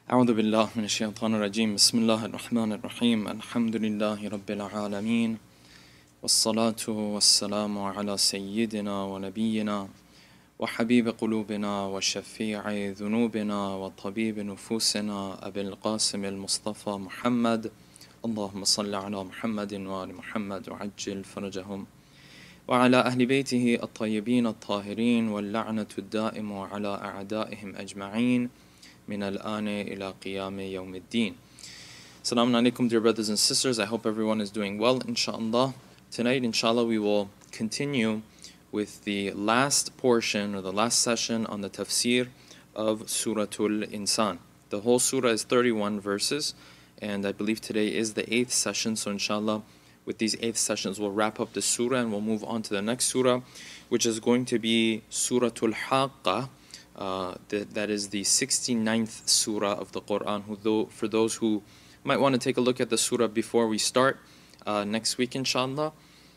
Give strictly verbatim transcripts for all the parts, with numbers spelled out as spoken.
أعوذ بالله من الشيطان الرجيم بسم الله الرحمن الرحيم الحمد لله رب العالمين والصلاة والسلام على سيدنا ونبينا وحبيب قلوبنا وشفيع ذنوبنا وطبيب نفوسنا أبي القاسم المصطفى محمد اللهم صل على محمد وآل محمد وعجل فرجهم وعلى أهل بيته الطيبين الطاهرين واللعنة الدائم على أعدائهم أجمعين من الآن إلى قيام يوم الدين. Assalamu alaikum, dear brothers and sisters. I hope everyone is doing well, inshallah. Tonight, inshallah, we will continue with the last portion or the last session on the tafsir of Surah Insan. The whole surah is thirty-one verses, and I believe today is the eighth session. So inshallah, with these eighth sessions, we'll wrap up the surah and we'll move on to the next surah, which is going to be Surah Al-Haqqah. Uh, that, that is the sixty-ninth surah of the Quran. Who, though, for those who might want to take a look at the surah before we start uh, next week, inshallah.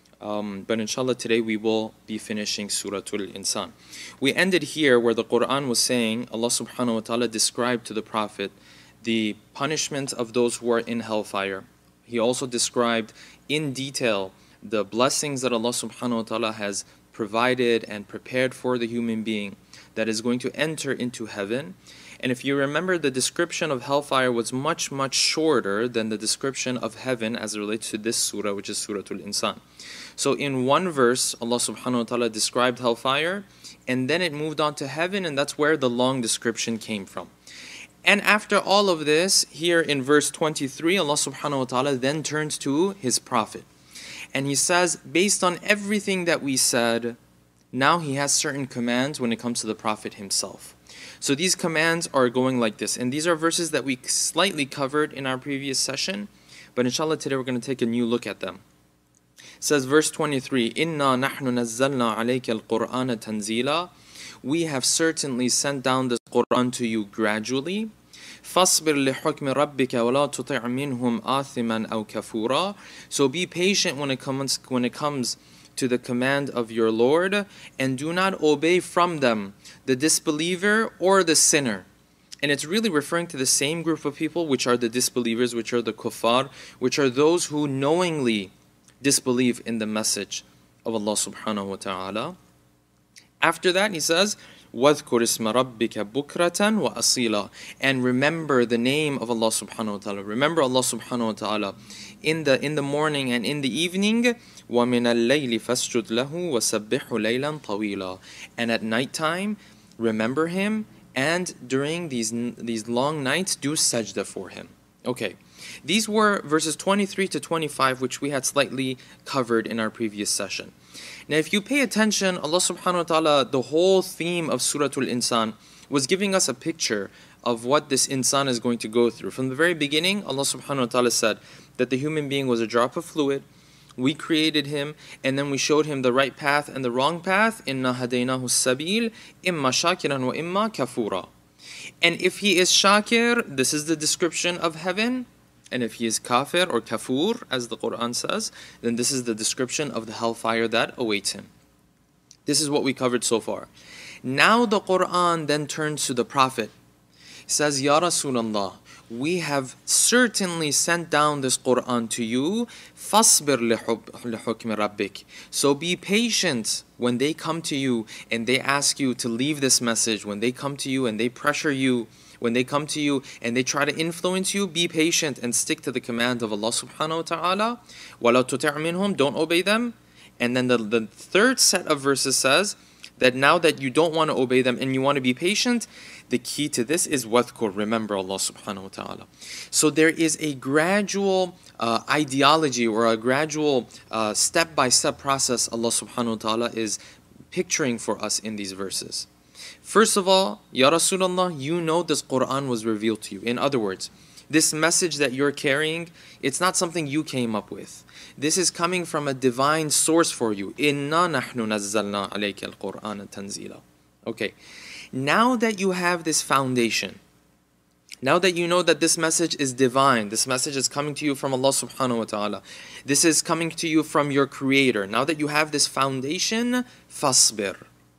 Um, but inshallah, today we will be finishing Surah Al-Insan. We ended here where the Quran was saying, Allah subhanahu wa ta'ala described to the Prophet the punishment of those who are in hellfire. He also described in detail the blessings that Allah subhanahu wa ta'ala has provided and prepared for the human being that is going to enter into heaven. And if you remember, the description of hellfire was much, much shorter than the description of heaven as it relates to this surah, which is Surah Al-Insan. So in one verse, Allah subhanahu wa ta'ala described hellfire, and then it moved on to heaven, and that's where the long description came from. And after all of this, here in verse twenty-three, Allah subhanahu wa ta'ala then turns to His Prophet. And He says, based on everything that we said, now He has certain commands when it comes to the Prophet himself. So these commands are going like this. And these are verses that we slightly covered in our previous session. But inshallah, today we're going to take a new look at them. It says, verse twenty-three, إِنَّا نَحْنُ نَزَّلْنَا عَلَيْكَ الْقُرْآنَ تَنزِيلًا. We have certainly sent down this Qur'an to you gradually. فَاصْبِرْ لِحُكْمِ رَبِّكَ وَلَا تُطِعْ مِنْهُمْ آثِمًا أَوْ كَفُورًا. So be patient when it comes when it comes to the command of your Lord, and do not obey from them the disbeliever or the sinner. And it's really referring to the same group of people, which are the disbelievers, which are the kuffar, which are those who knowingly disbelieve in the message of Allah subhanahu wa ta'ala. After that, He says, وَاذْكُرِ اسْمَ رَبِّكَ بُكْرَةً وَأَصِيلًا. And remember the name of Allah subhanahu wa ta'ala. Remember Allah subhanahu wa ta'ala in the in the morning and in the evening. وَمِنَ اللَّيْلِ فَاسْجُدْ لَهُ وَسَبِّحُ لَيْلًا طَوِيلًا. And at nighttime, remember Him, and during these these long nights, do sajda for Him. Okay, these were verses twenty-three to twenty-five, which we had slightly covered in our previous session. Now, if you pay attention, Allah subhanahu wa ta'ala, the whole theme of Surah Al-Insan was giving us a picture of what this insan is going to go through. From the very beginning, Allah subhanahu wa ta'ala said that the human being was a drop of fluid. We created him, and then we showed him the right path and the wrong path. Inna hadaynahu sabil, imma shakiran wa imma kafura. And if he is shakir, this is the description of heaven. And if he is kafir or kafur, as the Quran says, then this is the description of the hellfire that awaits him. This is what we covered so far. Now the Quran then turns to the Prophet. He says, Ya Rasulallah, we have certainly sent down this Quran to you. فَاصْبِرْ لِحُكْمِ رَبِّكَ. So be patient when they come to you and they ask you to leave this message. When they come to you and they pressure you, when they come to you and they try to influence you, be patient and stick to the command of Allah subhanahu wa ta'ala. وَلَا تُطِعْ مِنْهُمْ. Don't obey them. And then the, the third set of verses says that now that you don't want to obey them and you want to be patient, the key to this is وَذْكُرْ. Remember Allah subhanahu wa ta'ala. So there is a gradual uh, ideology or a gradual uh, step-by-step process Allah subhanahu wa ta'ala is picturing for us in these verses. First of all, Ya Rasulullah, you know this Quran was revealed to you. In other words, this message that you're carrying, it's not something you came up with. This is coming from a divine source for you. إِنَّا نَحْنُ نَزَّلْنَا عَلَيْكَ الْقُرْآنَ تَنزِيلًا. Okay, now that you have this foundation, now that you know that this message is divine, this message is coming to you from Allah subhanahu wa ta'ala, this is coming to you from your Creator, now that you have this foundation, فَاصْبِرْ.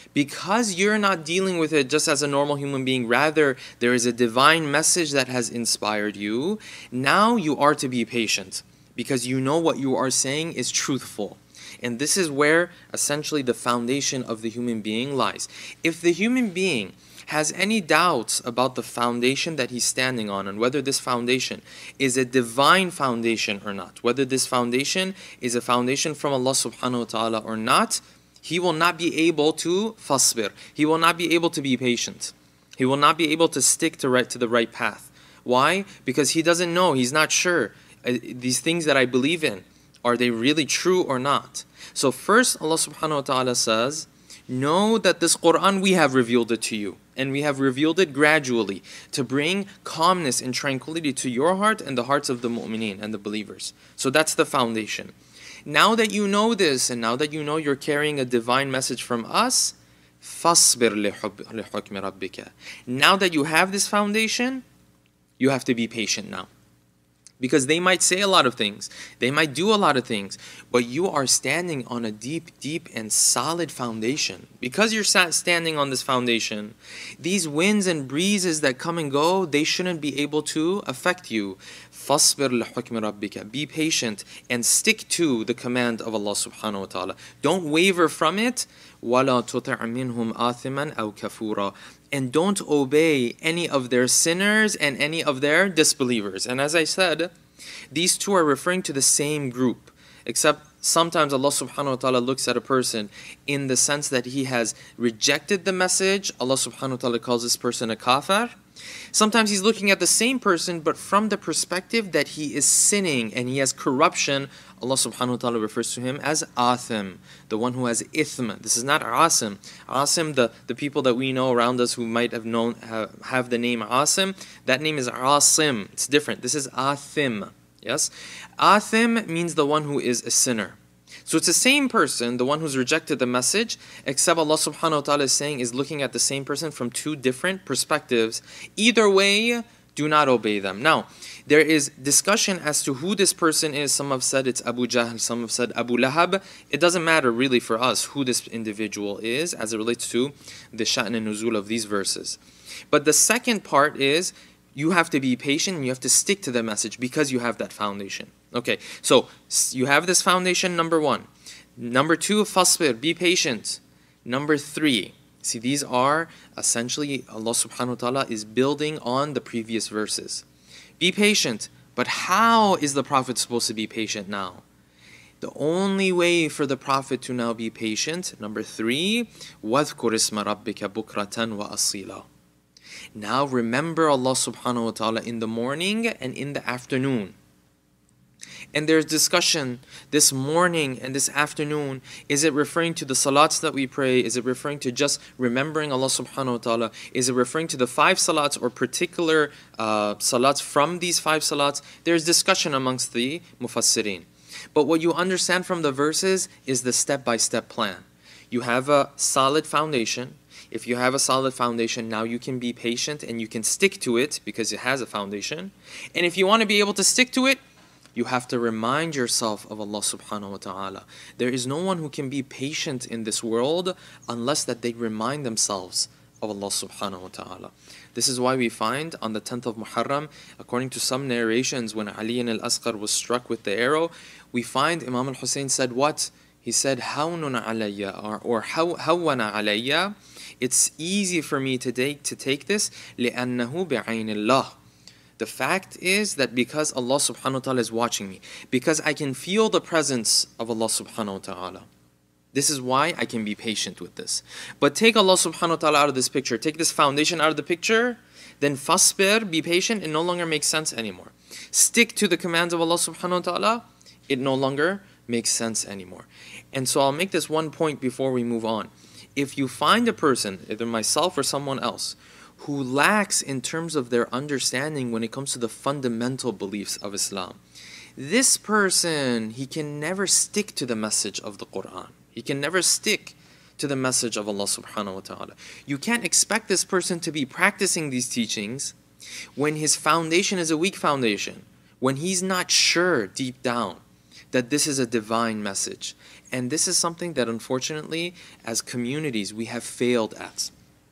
Because you're not dealing with it just as a normal human being, rather there is a divine message that has inspired you, now you are to be patient because you know what you are saying is truthful. And this is where essentially the foundation of the human being lies. If the human being has any doubts about the foundation that he's standing on and whether this foundation is a divine foundation or not, whether this foundation is a foundation from Allah subhanahu wa ta'ala or not, he will not be able to fasbir. He will not be able to be patient. He will not be able to stick to right to the right path. Why? Because he doesn't know. He's not sure. Uh, these things that I believe in, are they really true or not? So first Allah subhanahu wa ta'ala says, know that this Quran, we have revealed it to you. And we have revealed it gradually to bring calmness and tranquility to your heart and the hearts of the mu'mineen and the believers. So that's the foundation. Now that you know this, and now that you know you're carrying a divine message from us, فَاصْبِرْ لِحُكْمِ رَبِّكَ. Now that you have this foundation, you have to be patient now. Because they might say a lot of things, they might do a lot of things, but you are standing on a deep, deep and solid foundation. Because you're standing on this foundation, these winds and breezes that come and go, they shouldn't be able to affect you. فَاصْبِرْ لِحُكْمِ رَبِّكَ. Be patient and stick to the command of Allah subhanahu wa ta'ala. Don't waver from it. وَلَا تُطِعْ مِنْهُمْ آثِمًا أَوْ كَفُورًا. And don't obey any of their sinners and any of their disbelievers. And as I said, these two are referring to the same group. Except sometimes Allah subhanahu wa ta'ala looks at a person in the sense that he has rejected the message. Allah subhanahu wa ta'ala calls this person a kafir. Sometimes he's looking at the same person, but from the perspective that he is sinning and he has corruption. Allah subhanahu wa ta'ala refers to him as athim, the one who has ithm. This is not asim. Asim, the, the people that we know around us who might have known have, have the name asim, that name is asim. It's different. This is athim. Yes? Athim means the one who is a sinner. So it's the same person, the one who's rejected the message, except Allah subhanahu wa ta'ala is saying, is looking at the same person from two different perspectives. Either way, do not obey them. Now, there is discussion as to who this person is. Some have said it's Abu Jahl, some have said Abu Lahab. It doesn't matter really for us who this individual is as it relates to the sha'n and nuzul of these verses. But the second part is, you have to be patient and you have to stick to the message because you have that foundation. Okay, so you have this foundation, number one. Number two, fasbir, be patient. Number three, see, these are essentially Allah subhanahu wa ta'ala is building on the previous verses. Be patient, but how is the Prophet supposed to be patient now? The only way for the Prophet to now be patient, number three, وَاذْكُرِ اسْمَ رَبِّكَ بُكْرَةً وَأَصِيلًا. Now remember Allah subhanahu wa ta'ala in the morning and in the afternoon. And there's discussion this morning and this afternoon. Is it referring to the salats that we pray? Is it referring to just remembering Allah subhanahu wa ta'ala? Is it referring to the five salats or particular uh, salats from these five salats? There's discussion amongst the mufassirin. But what you understand from the verses is the step-by-step plan. You have a solid foundation. If you have a solid foundation, now you can be patient and you can stick to it because it has a foundation. And if you want to be able to stick to it, you have to remind yourself of Allah subhanahu wa ta'ala. There is no one who can be patient in this world unless that they remind themselves of Allah subhanahu wa ta'ala. This is why we find on the tenth of Muharram, according to some narrations, when Ali al-Asqar was struck with the arrow, we find Imam al-Hussein said what? He said, Hawnun alayya, or, or Hawwana alayya. It's easy for me to take, to take this, لِأَنَّهُ بِعَيْنِ اللَّهِ. The fact is that because Allah subhanahu wa ta'ala is watching me, because I can feel the presence of Allah subhanahu wa ta'ala. This is why I can be patient with this. But take Allah subhanahu wa ta'ala out of this picture, take this foundation out of the picture, then fasbir, be patient, it no longer makes sense anymore. Stick to the commands of Allah subhanahu wa ta'ala, it no longer makes sense anymore. And so I'll make this one point before we move on. If you find a person, either myself or someone else, who lacks in terms of their understanding when it comes to the fundamental beliefs of Islam, this person, he can never stick to the message of the Quran. He can never stick to the message of Allah subhanahu wa ta'ala. You can't expect this person to be practicing these teachings when his foundation is a weak foundation, when he's not sure deep down that this is a divine message. And this is something that unfortunately, as communities, we have failed at.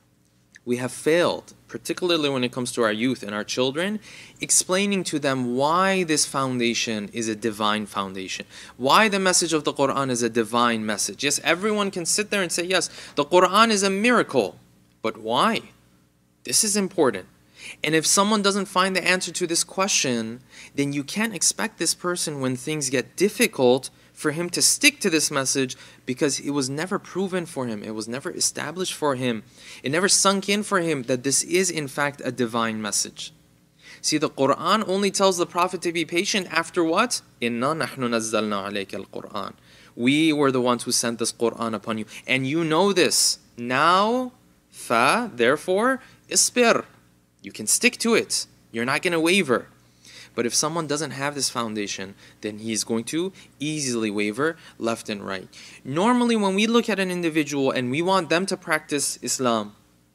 We have failed, particularly when it comes to our youth and our children, explaining to them why this foundation is a divine foundation, why the message of the Quran is a divine message. Yes, everyone can sit there and say, yes, the Quran is a miracle, but why? This is important. And if someone doesn't find the answer to this question, then you can't expect this person, when things get difficult, for him to stick to this message, because it was never proven for him. It was never established for him. It never sunk in for him that this is in fact a divine message. See, the Quran only tells the Prophet to be patient after what? إِنَّا نَحْنُ نَزَّلْنَا عَلَيْكَ الْقُرْآنَ. We were the ones who sent this Quran upon you. And you know this. Now, fa, therefore, isbir. You can stick to it. You're not going to waver. But if someone doesn't have this foundation, then he's going to easily waver left and right. Normally, when we look at an individual and we want them to practice Islam,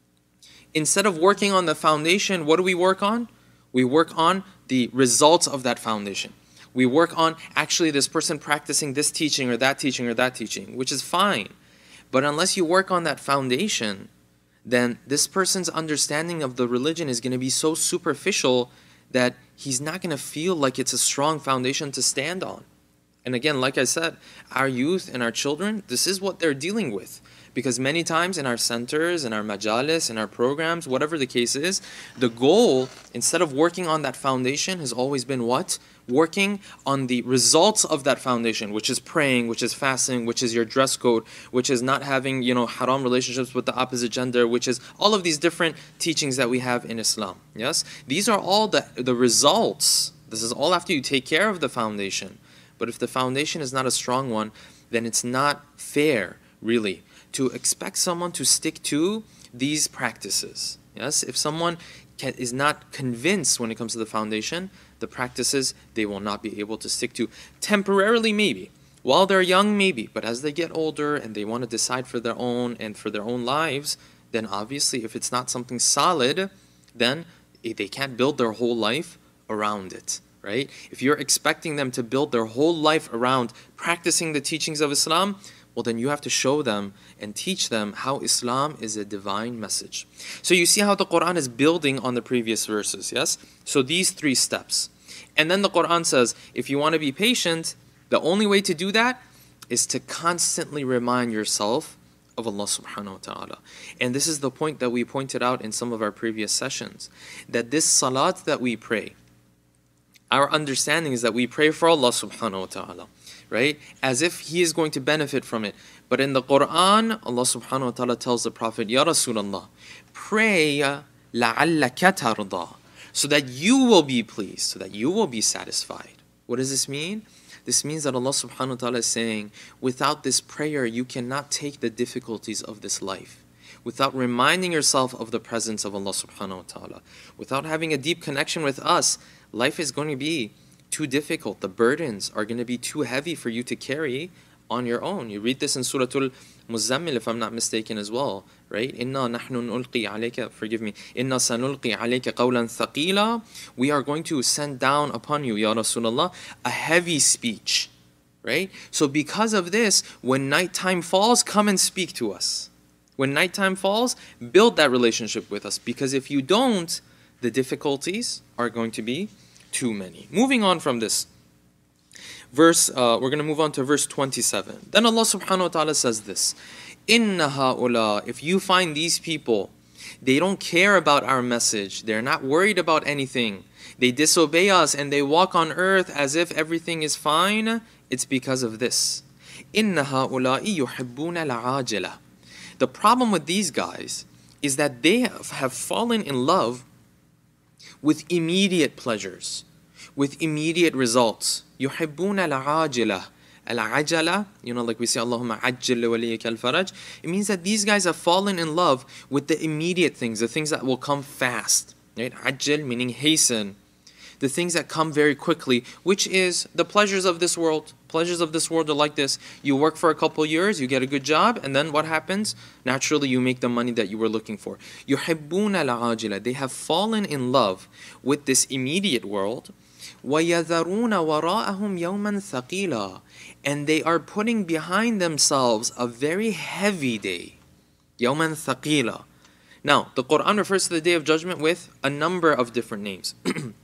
instead of working on the foundation, what do we work on? We work on the results of that foundation. We work on actually this person practicing this teaching or that teaching or that teaching, which is fine. But unless you work on that foundation, then this person's understanding of the religion is going to be so superficial that he's not going to feel like it's a strong foundation to stand on. And again, like I said, our youth and our children, this is what they're dealing with. Because many times in our centers, in our majalis, in our programs, whatever the case is, the goal, instead of working on that foundation, has always been what? Working on the results of that foundation, which is praying, which is fasting, which is your dress code, which is not having, you know, haram relationships with the opposite gender, which is all of these different teachings that we have in Islam. Yes? These are all the, the results. This is all after you take care of the foundation. But if the foundation is not a strong one, then it's not fair, really, to expect someone to stick to these practices. Yes, if someone can, is not convinced when it comes to the foundation, the practices they will not be able to stick to. Temporarily, maybe. While they're young, maybe. But as they get older and they want to decide for their own and for their own lives, then obviously if it's not something solid, then they can't build their whole life around it. Right? If you're expecting them to build their whole life around practicing the teachings of Islam, well then you have to show them and teach them how Islam is a divine message. So you see how the Quran is building on the previous verses, yes? So these three steps. And then the Quran says, if you want to be patient, the only way to do that is to constantly remind yourself of Allah subhanahu wa ta'ala. And this is the point that we pointed out in some of our previous sessions, that this salat that we pray, our understanding is that we pray for Allah subhanahu wa ta'ala, right? As if He is going to benefit from it. But in the Quran, Allah subhanahu wa ta'ala tells the Prophet, Ya Rasulullah, pray لَعَلَّكَ تَرْضَى, so that you will be pleased, so that you will be satisfied. What does this mean? This means that Allah subhanahu wa ta'ala is saying, without this prayer, you cannot take the difficulties of this life. Without reminding yourself of the presence of Allah subhanahu wa ta'ala, without having a deep connection with us, life is going to be too difficult. The burdens are going to be too heavy for you to carry on your own. You read this in Surah Al-Muzammil, if I'm not mistaken as well, right? Inna nahnu nulqi alayka, forgive me, Inna sanulqi alayka qawlan thaqila. We are going to send down upon you, Ya Rasulullah, a heavy speech, right? So because of this, when nighttime falls, come and speak to us. When nighttime falls, build that relationship with us. Because if you don't, the difficulties are going to be too many. Moving on from this verse, uh, we're going to move on to verse twenty-seven. Then Allah subhanahu wa ta'ala says this, Inna ha'ula, if you find these people, they don't care about our message, they're not worried about anything, they disobey us and they walk on earth as if everything is fine, it's because of this. Inna ha'ula'i yuhibbuna la'ajila. The problem with these guys is that they have, have fallen in love with immediate pleasures, with immediate results. يُحِبُّونَ الْعَاجِلَةِ Al-ajala, you know, like we say, Allahumma ajjil waliyaka al-faraj. It means that these guys have fallen in love with the immediate things, the things that will come fast. Right? Ajjal meaning hasten. The things that come very quickly, which is the pleasures of this world. Pleasures of this world are like this. You work for a couple years, you get a good job, and then what happens? Naturally, you make the money that you were looking for. يُحِبُّونَ الْعَاجِلَةِ They have fallen in love with this immediate world. وَيَذَرُونَ وَرَاءَهُمْ يَوْمًا ثَقِيلًا. And they are putting behind themselves a very heavy day. يَوْمًا ثَقِيلًا. Now, the Quran refers to the Day of Judgment with a number of different names.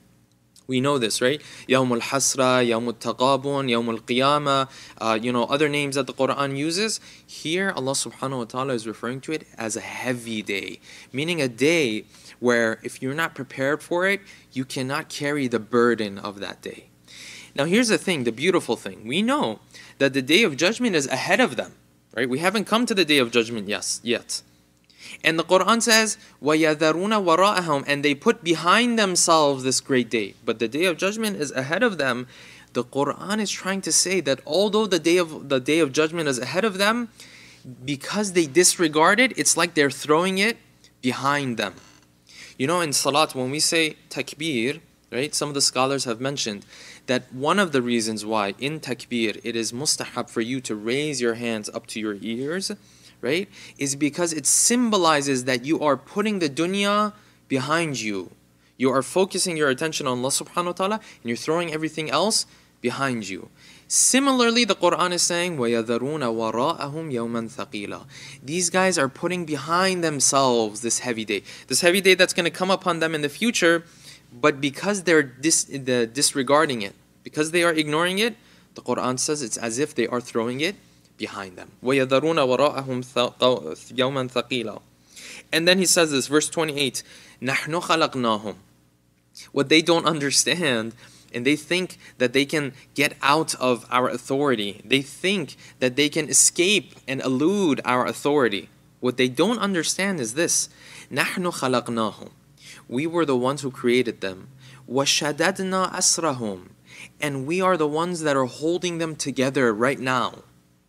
We know this, right? Yawm al-Hasra, Yawm al-Taqabun, Yawm al-Qiyamah, uh, you know, other names that the Quran uses. Here, Allah subhanahu wa ta'ala is referring to it as a heavy day, meaning a day where if you're not prepared for it, you cannot carry the burden of that day. Now, here's the thing, the beautiful thing. We know that the Day of Judgment is ahead of them, right? We haven't come to the Day of Judgment yes, yet. And the Quran says, وَيَذَرُونَ وَرَاءَهُمْ, and they put behind themselves this great day. But the Day of Judgment is ahead of them. The Quran is trying to say that although the day of the Day of Judgment is ahead of them, because they disregard it, it's like they're throwing it behind them. You know, in Salat, when we say takbir, right, some of the scholars have mentioned that one of the reasons why in takbir it is mustahab for you to raise your hands up to your ears, right, is because it symbolizes that you are putting the dunya behind you. You are focusing your attention on Allah subhanahu wa ta'ala and you're throwing everything else behind you. Similarly, the Quran is saying, وَيَذَرُونَ وَرَاءَهُمْ يَوْمًا ثَقِيلًا. These guys are putting behind themselves this heavy day. This heavy day that's going to come upon them in the future, but because they're dis the disregarding it, because they are ignoring it, the Quran says it's as if they are throwing it behind them. وَيَذَرُونَ وَرَاءَهُمْ يَوْمًا ثَقِيلًا. And then he says this, verse twenty-eight, نَحْنُ خَلَقْنَاهُمْ. What they don't understand, and they think that they can get out of our authority. They think that they can escape and elude our authority. What they don't understand is this, نَحْنُ خَلَقْنَاهُمْ. We were the ones who created them. وَشَدَدْنَا أَسْرَهُمْ. And we are the ones that are holding them together right now.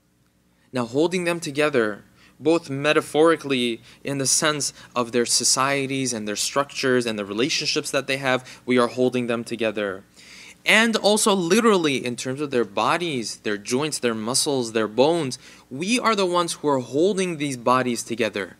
Now, holding them together, both metaphorically in the sense of their societies and their structures and the relationships that they have, we are holding them together. And also literally in terms of their bodies, their joints, their muscles, their bones, we are the ones who are holding these bodies together.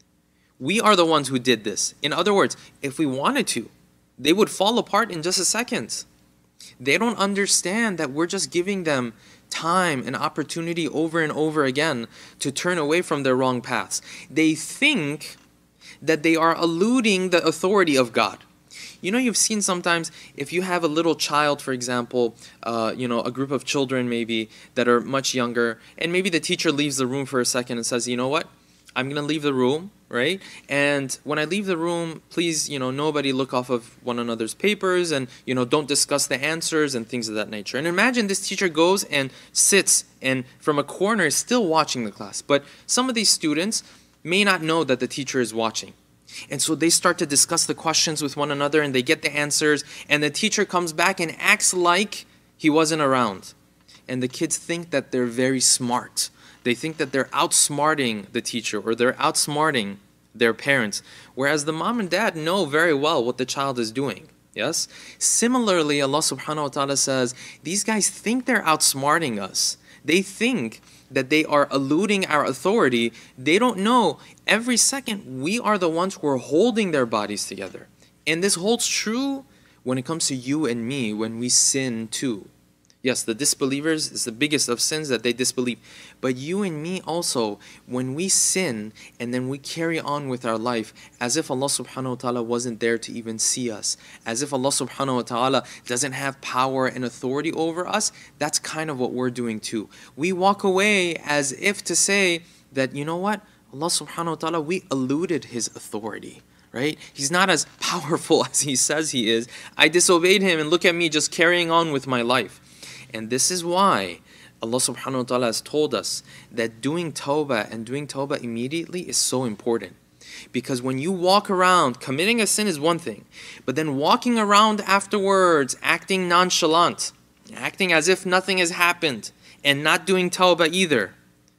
We are the ones who did this. In other words, if we wanted to, they would fall apart in just a second. They don't understand that we're just giving them time and opportunity over and over again to turn away from their wrong paths. They think that they are eluding the authority of God. You know, you've seen sometimes if you have a little child, for example, uh, you know, a group of children maybe that are much younger, and maybe the teacher leaves the room for a second and says, you know what, I'm going to leave the room, right? And when I leave the room, please, you know, nobody look off of one another's papers and, you know, don't discuss the answers and things of that nature. And imagine this teacher goes and sits and from a corner is still watching the class. But some of these students may not know that the teacher is watching. And so they start to discuss the questions with one another and they get the answers. And the teacher comes back and acts like he wasn't around. And the kids think that they're very smart. They think that they're outsmarting the teacher or they're outsmarting their parents, whereas the mom and dad know very well what the child is doing. Yes? Similarly, Allah subhanahu wa ta'ala says, these guys think they're outsmarting us. They think that they are eluding our authority. They don't know every second we are the ones who are holding their bodies together. And this holds true when it comes to you and me when we sin too. Yes, the disbelievers is the biggest of sins that they disbelieve. But you and me also, when we sin and then we carry on with our life as if Allah subhanahu wa ta'ala wasn't there to even see us, as if Allah subhanahu wa ta'ala doesn't have power and authority over us, that's kind of what we're doing too. We walk away as if to say that, you know what, Allah subhanahu wa ta'ala, we eluded His authority. Right? He's not as powerful as He says He is. I disobeyed Him and look at me just carrying on with my life. And this is why Allah subhanahu wa ta'ala has told us that doing tawbah and doing tawbah immediately is so important. Because when you walk around, committing a sin is one thing, but then walking around afterwards, acting nonchalant, acting as if nothing has happened, and not doing tawbah either,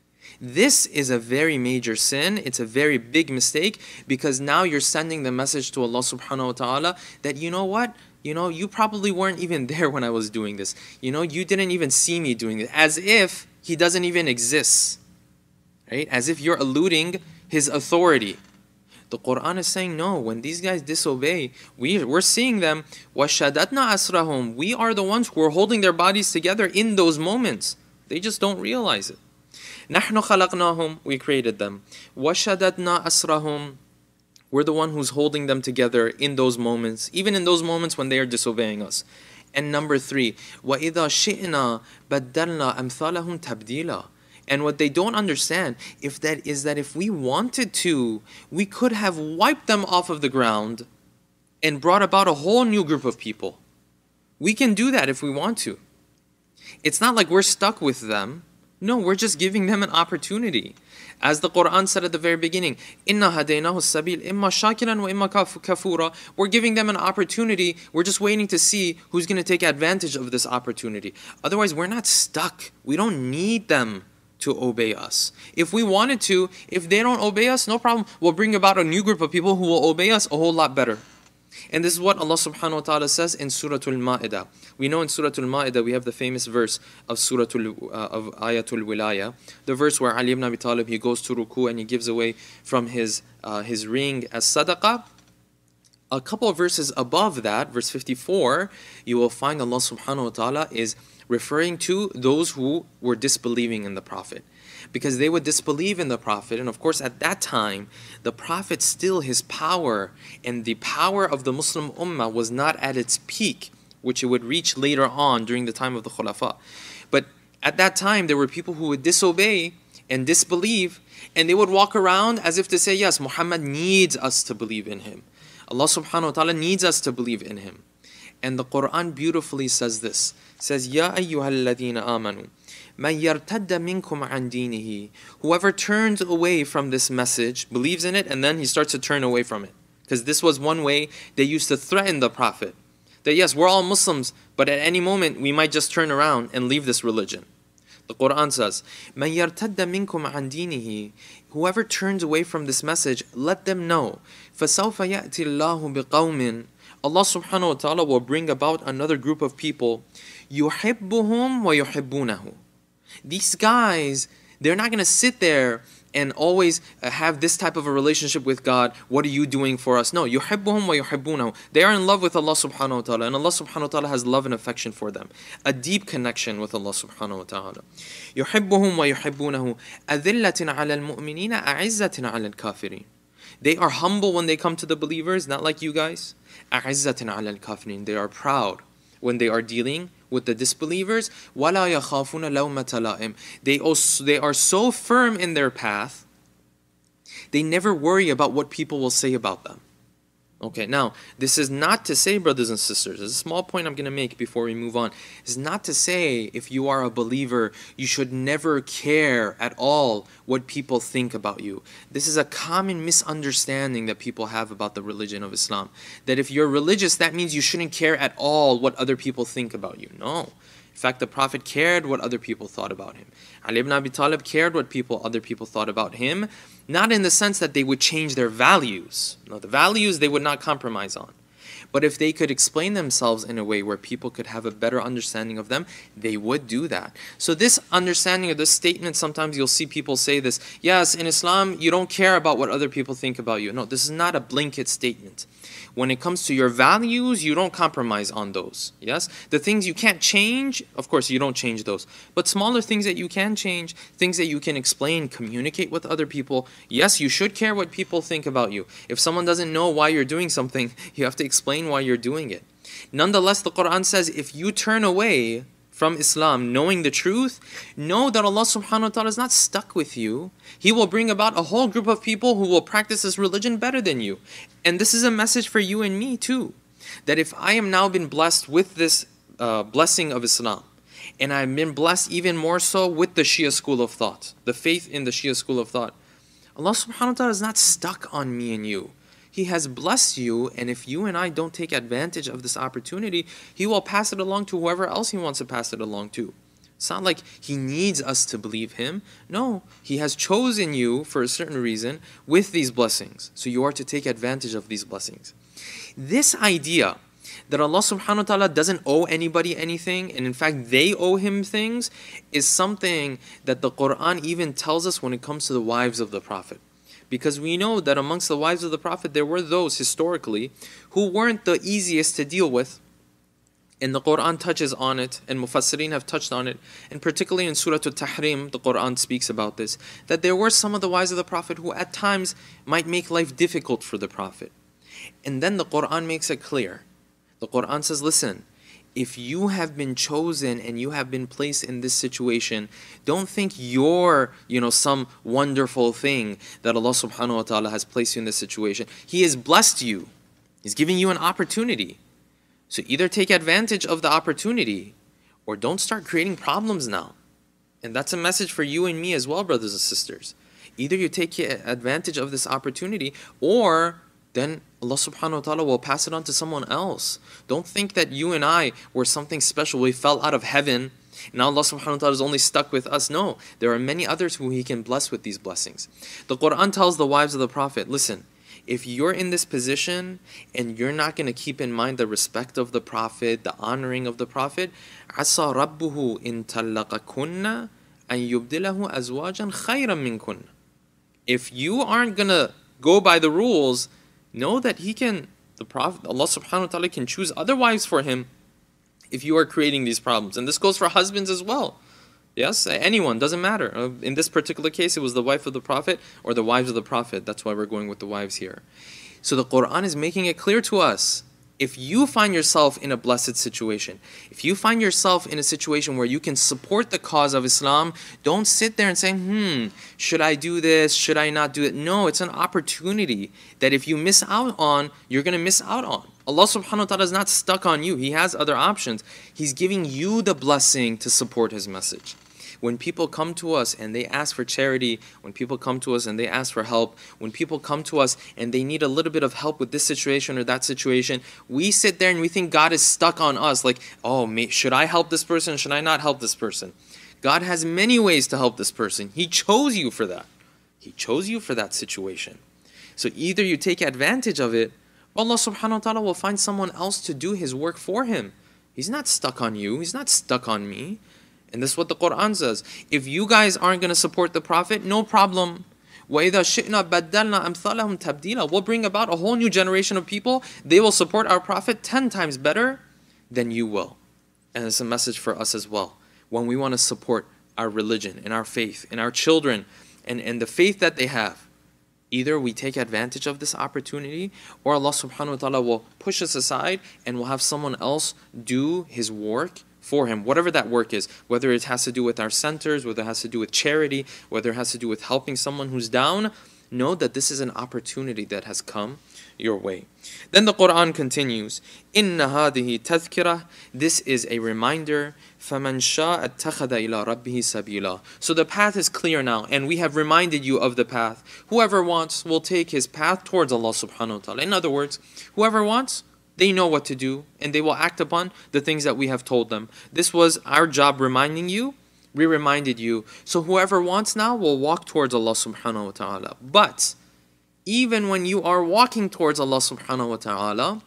this is a very major sin. It's a very big mistake, because now you're sending the message to Allah subhanahu wa ta'ala that, you know what? You know, you probably weren't even there when I was doing this. You know, you didn't even see me doing it. As if He doesn't even exist. Right? As if you're eluding His authority. The Quran is saying, no, when these guys disobey, we, we're seeing them, وَشَدَدْنَا أَسْرَهُمْ. We are the ones who are holding their bodies together in those moments. They just don't realize it. نَحْنُ خَلَقْنَاهُمْ. We created them. وَشَدَدْنَا أَسْرَهُمْ. We're the one who's holding them together in those moments, even in those moments when they are disobeying us. And number three, وَإِذَا شِئْنَا بَدَّلْنَا أَمْثَالَهُمْ تَبْدِيلًا. And what they don't understand if that is that if we wanted to, we could have wiped them off of the ground and brought about a whole new group of people. We can do that if we want to. It's not like we're stuck with them. No, we're just giving them an opportunity. As the Quran said at the very beginning, إِنَّا هَدَيْنَاهُ السَّبِيلَ إِمَّا شَاكِرًا وَإِمَّا كَفُورًا. We're giving them an opportunity. We're just waiting to see who's going to take advantage of this opportunity. Otherwise, we're not stuck. We don't need them to obey us. If we wanted to, if they don't obey us, no problem. We'll bring about a new group of people who will obey us a whole lot better. And this is what Allah subhanahu wa ta'ala says in Surah Al-Ma'idah. We know in Surah Al-Ma'idah we have the famous verse of Surah Al, uh, of Ayatul Wilaya, the verse where Ali ibn Abi Talib, he goes to ruku and he gives away from his uh, his ring as sadaqah. A couple of verses above that, verse fifty-four, you will find Allah subhanahu wa ta'ala is referring to those who were disbelieving in the Prophet. Because they would disbelieve in the Prophet, and of course at that time, the Prophet still, his power and the power of the Muslim Ummah was not at its peak, which it would reach later on during the time of the Khulafa. But at that time, there were people who would disobey and disbelieve, and they would walk around as if to say, yes, Muhammad needs us to believe in him. Allah subhanahu wa ta'ala needs us to believe in him. And the Quran beautifully says this, says, Ya ayyuhalladhina amanu, man yartadda minkum an dinihi. Whoever turns away from this message, believes in it, and then he starts to turn away from it. Because this was one way they used to threaten the Prophet. That yes, we're all Muslims, but at any moment we might just turn around and leave this religion. The Quran says, man yartadda minkum an dinihi. Whoever turns away from this message, let them know. فَسَوْفَ يَأْتِ اللَّهُ بِقَوْمٍ. Allah subhanahu wa ta'ala will bring about another group of people. يُحِبُّهُمْ وَيُحِبُّونَهُ. These guys, they're not going to sit there and always have this type of a relationship with God. What are you doing for us? No, يُحِبُّهُمْ وَيُحِبُّونَهُ. They are in love with Allah subhanahu wa ta'ala, and Allah subhanahu wa ta'ala has love and affection for them. A deep connection with Allah subhanahu wa ta'ala. يُحِبُّهُمْ وَيُحِبُّونَهُ أَذِلَّةٍ عَلَى الْمُؤْمِنِينَ أَعِزَّةٍ عَلَى الْكَافِرِينَ. They are humble when they come to the believers, not like you guys. أَعِزَّةٍ عَلَى الْكَافِرِينَ. They are proud when they are dealing with the disbelievers. وَلَا يَخَافُونَ لَوْمَةَ لَائِمٍ. They also, they are so firm in their path, they never worry about what people will say about them. Okay, now, this is not to say, brothers and sisters, there's a small point I'm going to make before we move on. It's not to say, if you are a believer, you should never care at all what people think about you. This is a common misunderstanding that people have about the religion of Islam. That if you're religious, that means you shouldn't care at all what other people think about you. No. In fact, the Prophet cared what other people thought about him. Ali ibn Abi Talib cared what people, other people thought about him. Not in the sense that they would change their values. No, the values they would not compromise on. But if they could explain themselves in a way where people could have a better understanding of them, they would do that. So this understanding of this statement, sometimes you'll see people say this, yes, in Islam, you don't care about what other people think about you. No, this is not a blanket statement. When it comes to your values, you don't compromise on those. Yes? The things you can't change, of course, you don't change those. But smaller things that you can change, things that you can explain, communicate with other people, yes, you should care what people think about you. If someone doesn't know why you're doing something, you have to explain why you're doing it. Nonetheless, the Quran says, if you turn away from Islam, knowing the truth, know that Allah subhanahu wa ta'ala is not stuck with you. He will bring about a whole group of people who will practice this religion better than you. And this is a message for you and me too. That if I am now been blessed with this uh, blessing of Islam, and I've been blessed even more so with the Shia school of thought, the faith in the Shia school of thought, Allah subhanahu wa ta'ala is not stuck on me and you. He has blessed you, and if you and I don't take advantage of this opportunity, He will pass it along to whoever else He wants to pass it along to. It's not like He needs us to believe Him. No, He has chosen you for a certain reason with these blessings. So you are to take advantage of these blessings. This idea that Allah subhanahu wa ta'ala doesn't owe anybody anything, and in fact they owe Him things, is something that the Quran even tells us when it comes to the wives of the Prophet. Because we know that amongst the wives of the Prophet, there were those historically who weren't the easiest to deal with. And the Quran touches on it, and Mufassirin have touched on it. And particularly in Surah Al-Tahrim, the Quran speaks about this, that there were some of the wives of the Prophet who at times might make life difficult for the Prophet. And then the Quran makes it clear. The Quran says, listen, if you have been chosen and you have been placed in this situation, don't think you're, you know, some wonderful thing that Allah subhanahu wa ta'ala has placed you in this situation. He has blessed you. He's giving you an opportunity. So either take advantage of the opportunity or don't start creating problems now. And that's a message for you and me as well, brothers and sisters. Either you take advantage of this opportunity or then Allah subhanahu wa ta'ala will pass it on to someone else. Don't think that you and I were something special. We fell out of heaven. Now Allah subhanahu wa ta'ala is only stuck with us. No, there are many others who He can bless with these blessings. The Quran tells the wives of the Prophet, listen, if you're in this position and you're not going to keep in mind the respect of the Prophet, the honoring of the Prophet, عَسَى رَبُّهُ إِن طَلَّقَكُنَّ أَن يُبْدِلَهُ أَزْوَاجًا خَيْرًا مِنْكُنَّ. If you aren't going to go by the rules, know that He can, the Prophet, Allah subhanahu wa ta'ala can choose other wives for him if you are creating these problems. And this goes for husbands as well. Yes, anyone, doesn't matter. Uh, in this particular case, it was the wife of the Prophet or the wives of the Prophet. That's why we're going with the wives here. So the Quran is making it clear to us, if you find yourself in a blessed situation, if you find yourself in a situation where you can support the cause of Islam, don't sit there and say, hmm, should I do this? Should I not do it? No, it's an opportunity that if you miss out on, you're going to miss out on. Allah subhanahu wa ta'ala is not stuck on you. He has other options. He's giving you the blessing to support His message. When people come to us and they ask for charity, when people come to us and they ask for help, when people come to us and they need a little bit of help with this situation or that situation, we sit there and we think God is stuck on us. Like, oh, may, should I help this person? Should I not help this person? God has many ways to help this person. He chose you for that. He chose you for that situation. So either you take advantage of it, or Allah subhanahu wa ta'ala will find someone else to do His work for him. He's not stuck on you. He's not stuck on me. And this is what the Quran says. If you guys aren't going to support the Prophet, no problem. وَإِذَا شِئْنَا بَدَّلْنَا أَمْثَالَهُمْ تَبْدِيلًا. We'll bring about a whole new generation of people. They will support our Prophet ten times better than you will. And it's a message for us as well. When we want to support our religion and our faith and our children and, and the faith that they have, either we take advantage of this opportunity or Allah subhanahu wa ta'ala will push us aside and we'll have someone else do His work for him, whatever that work is, whether it has to do with our centers, whether it has to do with charity, whether it has to do with helping someone who's down, know that this is an opportunity that has come your way. Then the Quran continues, إِنَّ هَذِهِ تَذْكِرَةٌ. This is a reminder. فَمَنْ شَاءَ اتَّخَذَ إِلَىٰ رَبِّهِ سَبِيلًا. So the path is clear now, and we have reminded you of the path. Whoever wants will take his path towards Allah subhanahu wa ta'ala. In other words, whoever wants, they know what to do, and they will act upon the things that we have told them. This was our job reminding you. We reminded you. So whoever wants now will walk towards Allah subhanahu wa ta'ala. But even when you are walking towards Allah subhanahu wa ta'ala,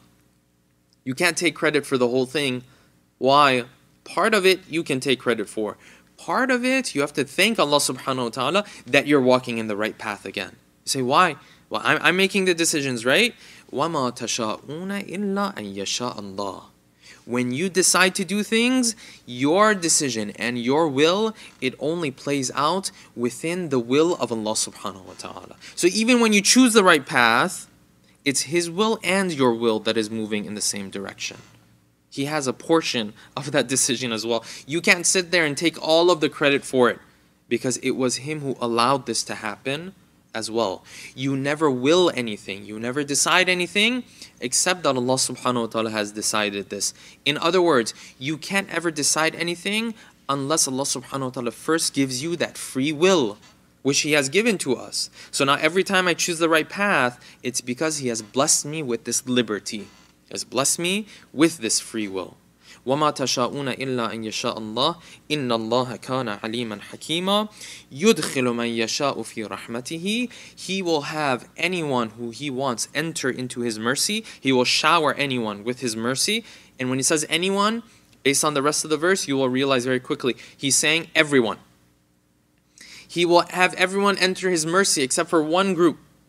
you can't take credit for the whole thing. Why? Part of it you can take credit for. Part of it you have to thank Allah subhanahu wa ta'ala that you're walking in the right path again. You say, why? Well, I'm, I'm making the decisions, right? وَمَا تَشَاءُونَ إِلَّا أَن يَشَاءَ اللَّهُ. When you decide to do things, your decision and your will, it only plays out within the will of Allah subhanahu wa ta'ala. So even when you choose the right path, it's His will and your will that is moving in the same direction. He has a portion of that decision as well. You can't sit there and take all of the credit for it because it was Him who allowed this to happen as well. You never will anything, you never decide anything except that Allah subhanahu wa ta'ala has decided this. In other words, you can't ever decide anything unless Allah subhanahu wa ta'ala first gives you that free will, which He has given to us. So now every time I choose the right path, it's because He has blessed me with this liberty. He has blessed me with this free will. وَمَا تَشَاءُونَ إِلَّا أَن يَشَاءَ اللَّهُ إِنَّ اللَّهَ كَانَ عَلِيمًا حَكِيمًا يُدْخِلُ مَن يَشَاءُ فِي رَحْمَتِهِ. He will have anyone who He wants enter into His mercy. He will shower anyone with His mercy. And when He says anyone, based on the rest of the verse, you will realize very quickly, He's saying everyone. He will have everyone enter His mercy except for one group.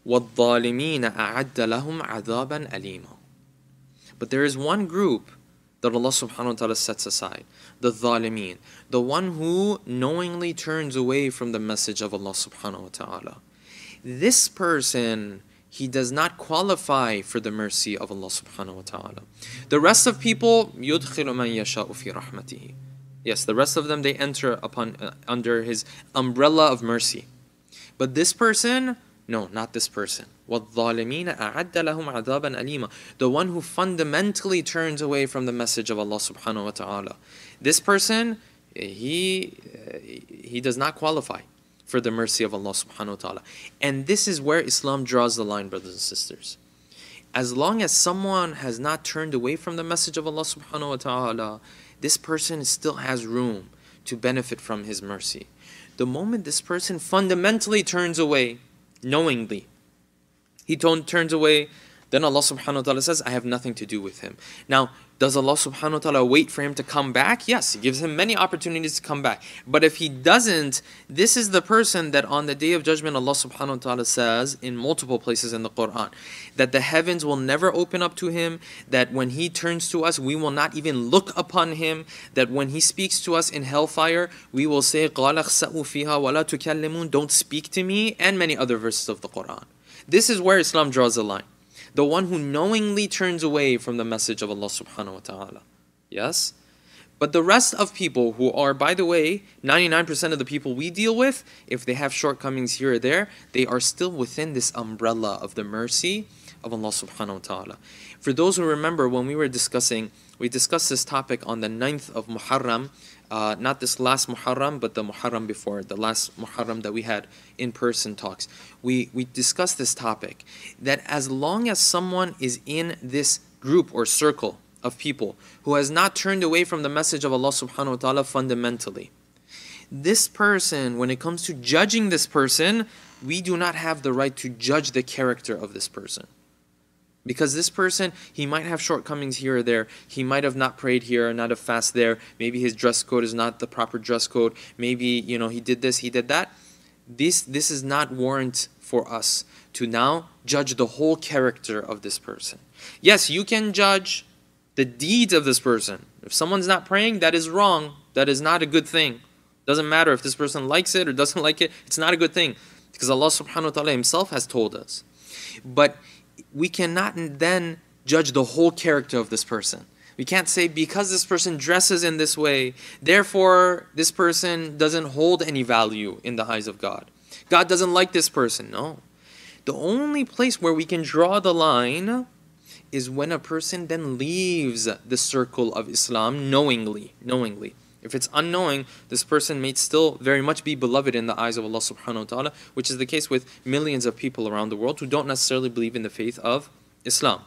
وَالظَّالِمِينَ أَعَدَّ لَهُمْ عَذَابًا أَلِيمًا. But there is one group that Allah subhanahu wa ta'ala sets aside, the zalimeen, the one who knowingly turns away from the message of Allah subhanahu wa ta'ala. This person, he does not qualify for the mercy of Allah subhanahu wa ta'ala. The rest of people, يُدْخِلُ مَنْ يَشَاءُ فِي رَحْمَتِهِ. Yes, the rest of them, they enter upon uh, under His umbrella of mercy. But this person, no, not this person. وَالظَّالِمِينَ أَعَدَّ لَهُمْ عَذَابًا أَلِيمًا. The one who fundamentally turns away from the message of Allah subhanahu wa ta'ala. This person, he, uh, he does not qualify for the mercy of Allah subhanahu wa ta'ala. And this is where Islam draws the line, brothers and sisters. As long as someone has not turned away from the message of Allah subhanahu wa ta'ala, this person still has room to benefit from His mercy. The moment this person fundamentally turns away, knowingly, he turns away, then Allah subhanahu wa ta'ala says, I have nothing to do with him. Now, does Allah subhanahu wa ta'ala wait for him to come back? Yes, He gives him many opportunities to come back. But if he doesn't, this is the person that on the Day of Judgment, Allah subhanahu wa ta'ala says in multiple places in the Quran, that the heavens will never open up to him, that when he turns to us, we will not even look upon him, that when he speaks to us in hellfire, we will say, قَالَ اخْسَأُوا فِيهَا وَلَا تُكَلِّمُونَ, don't speak to me, and many other verses of the Quran. This is where Islam draws the line. The one who knowingly turns away from the message of Allah subhanahu wa ta'ala. Yes? But the rest of people who are, by the way, ninety-nine percent of the people we deal with, if they have shortcomings here or there, they are still within this umbrella of the mercy of Allah subhanahu wa ta'ala. For those who remember, when we were discussing, we discussed this topic on the ninth of Muharram, Uh, not this last Muharram, but the Muharram before, the last Muharram that we had in-person talks. We, we discussed this topic, that as long as someone is in this group or circle of people who has not turned away from the message of Allah subhanahu wa ta'ala fundamentally, this person, when it comes to judging this person, we do not have the right to judge the character of this person. Because this person, he might have shortcomings here or there. He might have not prayed here or not have fasted there. Maybe his dress code is not the proper dress code. Maybe, you know, he did this, he did that. This, this is not warrant for us to now judge the whole character of this person. Yes, you can judge the deeds of this person. If someone's not praying, that is wrong. That is not a good thing. Doesn't matter if this person likes it or doesn't like it. It's not a good thing. Because Allah subhanahu wa ta'ala Himself has told us. But we cannot then judge the whole character of this person. We can't say because this person dresses in this way, therefore this person doesn't hold any value in the eyes of God. God doesn't like this person. No. The only place where we can draw the line is when a person then leaves the circle of Islam knowingly. Knowingly. If it's unknowing, this person may still very much be beloved in the eyes of Allah subhanahu wa ta'ala, which is the case with millions of people around the world who don't necessarily believe in the faith of Islam.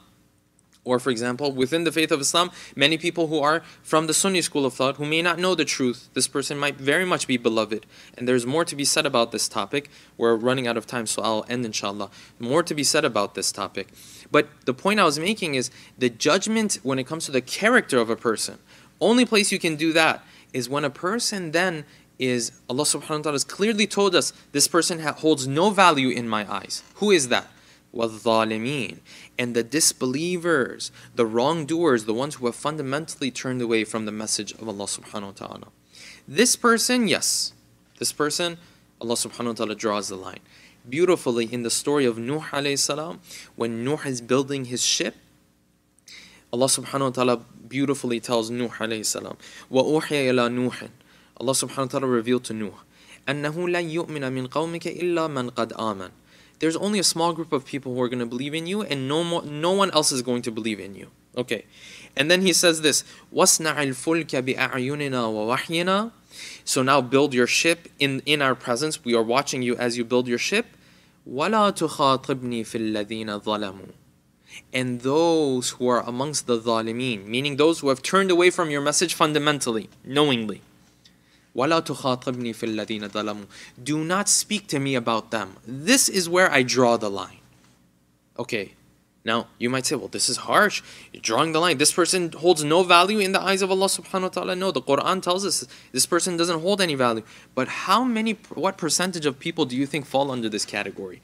Or for example, within the faith of Islam, many people who are from the Sunni school of thought who may not know the truth, this person might very much be beloved. And there's more to be said about this topic. We're running out of time, so I'll end inshallah. More to be said about this topic. But the point I was making is the judgment when it comes to the character of a person. Only place you can do that is when a person then is, Allah subhanahu wa ta'ala has clearly told us, this person ha holds no value in my eyes. Who is that? وَالظَّالِمِينَ. And the disbelievers, the wrongdoers, the ones who have fundamentally turned away from the message of Allah subhanahu wa ta'ala. This person, yes, this person, Allah subhanahu wa ta'ala draws the line. Beautifully in the story of Nuh alayhi salam, when Nuh is building his ship, Allah subhanahu wa ta'ala beautifully tells Nuh alayhi salam, وَأُوحِيَ إِلَى نُوحٍ. Allah subhanahu wa ta'ala revealed to Nuh, أَنَّهُ لَنْ يُؤْمِنَ مِنْ قَوْمِكَ إِلَّا مَنْ قَدْ آمَنَ. There's only a small group of people who are going to believe in you, and no more, no one else is going to believe in you. Okay. And then he says this, وَاصْنَعِ الْفُلْكَ بِأَعْيُنِنَا وَوَحْيِنَا. So now build your ship in, in our presence. We are watching you as you build your ship. وَلَا تُخَاطِبْنِي فِي الَّذِينَ ظَلَمُوا. And those who are amongst the zalimeen, meaning those who have turned away from your message fundamentally, knowingly. وَلَا تُخَاطِبْنِي فِي الَّذِينَ ظَلَمُوا. Do not speak to me about them. This is where I draw the line. Okay, now you might say, well, this is harsh. You're drawing the line. This person holds no value in the eyes of Allah subhanahu wa ta'ala. No, the Quran tells us this person doesn't hold any value. But how many, what percentage of people do you think fall under this category?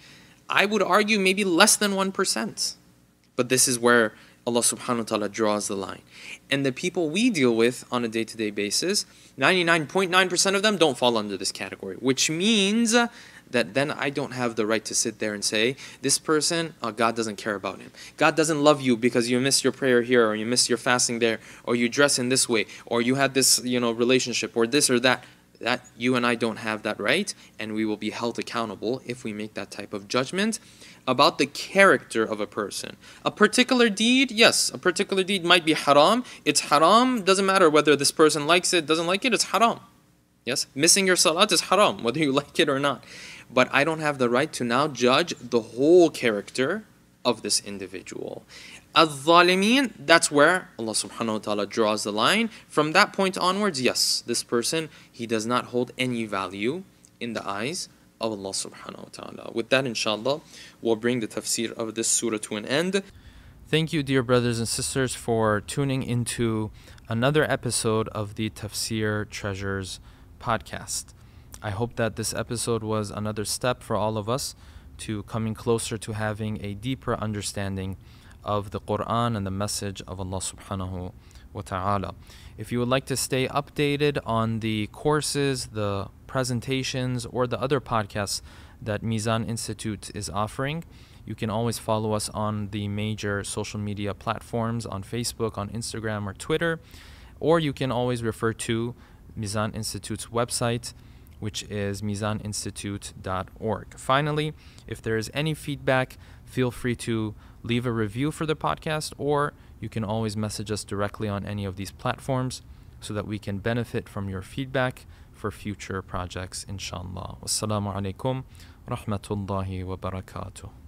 I would argue maybe less than one percent. But this is where Allah subhanahu wa ta'ala draws the line. And the people we deal with on a day-to-day basis, ninety-nine point nine percent of them don't fall under this category, which means that then I don't have the right to sit there and say, this person, oh, God doesn't care about him. God doesn't love you because you missed your prayer here, or you missed your fasting there, or you dress in this way, or you had this, you know, relationship, or this or that. That you and I don't have that right, and we will be held accountable if we make that type of judgment about the character of a person. A particular deed, yes, a particular deed might be haram. It's haram, doesn't matter whether this person likes it, doesn't like it, it's haram. Yes, missing your salat is haram, whether you like it or not. But I don't have the right to now judge the whole character of this individual. Al-Zalimin, that's where Allah subhanahu wa ta'ala draws the line. From that point onwards, yes, this person, he does not hold any value in the eyes of Allah subhanahu wa ta'ala. With that, inshallah, we'll bring the tafsir of this surah to an end. Thank you, dear brothers and sisters, for tuning into another episode of the Tafsir Treasures podcast. I hope that this episode was another step for all of us to coming closer to having a deeper understanding of the Quran and the message of Allah subhanahu wa ta'ala. If you would like to stay updated on the courses, the presentations, or the other podcasts that Mizan Institute is offering, you can always follow us on the major social media platforms on Facebook, on Instagram, or Twitter, or you can always refer to Mizan Institute's website, which is mizan institute dot org. Finally, if there is any feedback, feel free to leave a review for the podcast, or you can always message us directly on any of these platforms so that we can benefit from your feedback for future projects, inshallah. Wassalamu alaikum wa rahmatullahi wa barakatuh.